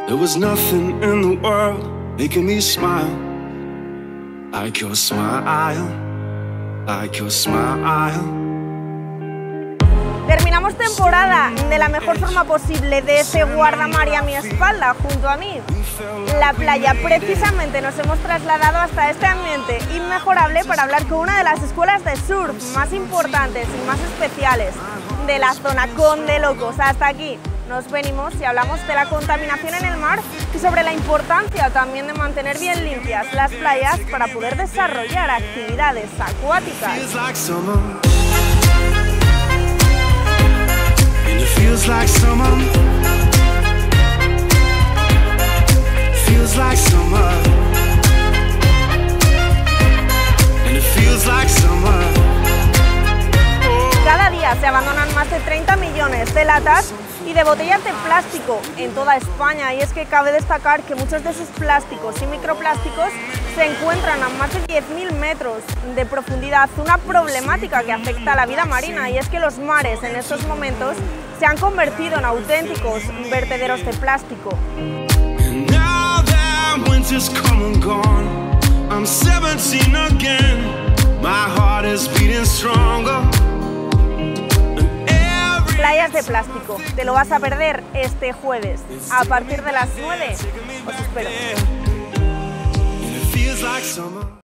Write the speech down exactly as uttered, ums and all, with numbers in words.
There was nothing in the world making me smile like your smile, like your smile. Terminamos temporada de la mejor forma posible, de ese guardamar a mi espalda, junto a mí. La playa, precisamente nos hemos trasladado hasta este ambiente inmejorable para hablar con una de las escuelas de surf más importantes y más especiales de la zona, con De Locos. Hasta aquí nos venimos y hablamos de la contaminación en el mar y sobre la importancia también de mantener bien limpias las playas para poder desarrollar actividades acuáticas. Feels like summer. Feels like summer. And it feels like summer. Cada día se abandonan más de treinta millones de latas y de botellas de plástico en toda España, y es que cabe destacar que muchos de esos plásticos y microplásticos se encuentran a más de diez mil metros de profundidad, una problemática que afecta a la vida marina, y es que los mares en estos momentos se han convertido en auténticos vertederos de plástico. Playas de plástico, te lo vas a perder este jueves a partir de las nueve. Os espero.